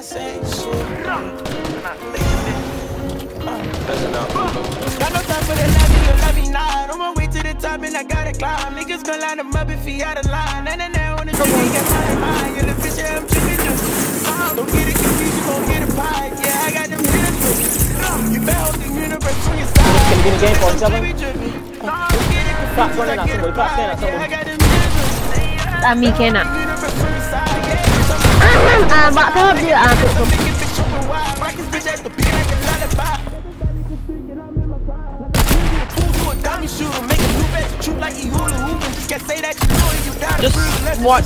not saying shit. Got no time for the love me not. On my way to the top and I gotta climb. Niggas gon' line them up if he out of line. And then on the street, get mine. You're the bitch, yeah, I'm tripping. Don't get it confused, you gon' get a pie. Yeah, I got them feelings. You better hold the universe on your side. Can you get a game for 7? Flash running at somebody, flash staying at someone. Mi kena. Bak tahap dia tutup. Just watch.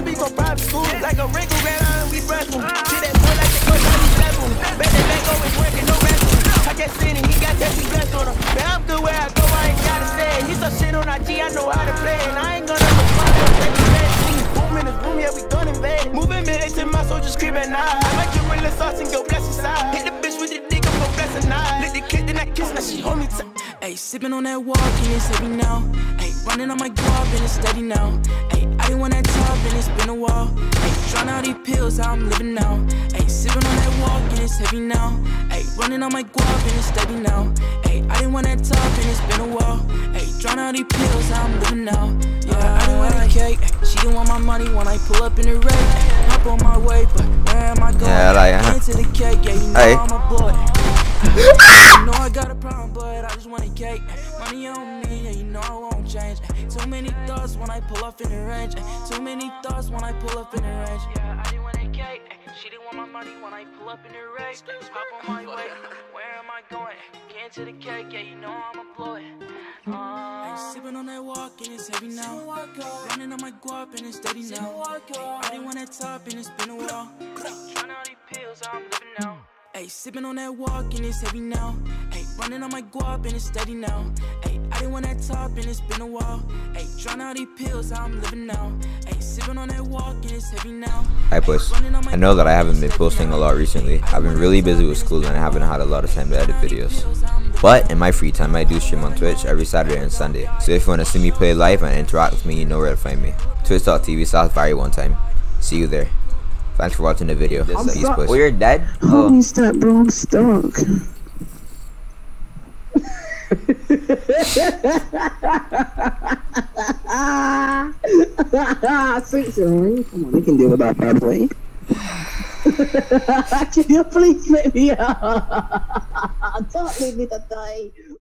I get seen and he got that blessed on him. Man, I'm good where I go, I ain't gotta say it. He's so shit on IG, I know how to play it. I ain't gonna respond to him. Boom in his room, yeah, we done invade. Moving minutes in my soul, just screaming nah. I like your real sauce and go bless his side. Hit the bitch with the dick, I'm gon' bless her nah. Lit the kid, then I kiss, now she hold me tight. Ayy, sipping on that walk and it's heavy now. Ayy, running on my guap and it's steady now. Ayy, I didn't want that top and it's been a while. Ayy, trying out these pills, how I'm living now. Ayy, sipping on that walk and it's heavy now. Ayy, running on my guap and it's steady now. Ayy, I didn't want that top and it's been a while. Ayy, trying out these pills, how I'm living now. Yeah, I didn't want that cake. She didn't want my money when I pull up in the race. Hop on my way, but where am I going? Yeah, into the cake, yeah, you know hey. I'm a boy. You know I got a problem, but I just want a cake. Money on me, yeah, you know I won't change. Too many thoughts when I pull up in the range. Too many thoughts when I pull up in the range. Yeah, I didn't want a cake. She didn't want my money when I pull up in the race. Hop on my way, where am I going? Get into the cake, yeah, you know I'ma blow it. Sipping on that walk and it's heavy now. Running on my guap and it's steady now. I didn't want that top and it's been a while. Trying out these pills, how I'm living now. Ayy, sipping on that walk and it's heavy now. Ayy, running on my guap and it's steady now. Ayy, I didn't want that top and it's been a while. Ayy, trying out these pills, how I'm living now. Ayy, sipping on that walk and it's heavy now. Hi boys, I know that I haven't been posting a lot recently. I've been really busy with school and I haven't had a lot of time to edit videos. But in my free time I do stream on Twitch every Saturday and Sunday. So if you want to see me play live and interact with me, you know where to find me. Twitch.tv/Vary1time. See you there. Thanks for watching the video. Oh, you're dead? How do you start, bro? I'm stuck. 6 ring. Come on, we can deal with that bad boy. Can you please let me out? Don't leave me to die.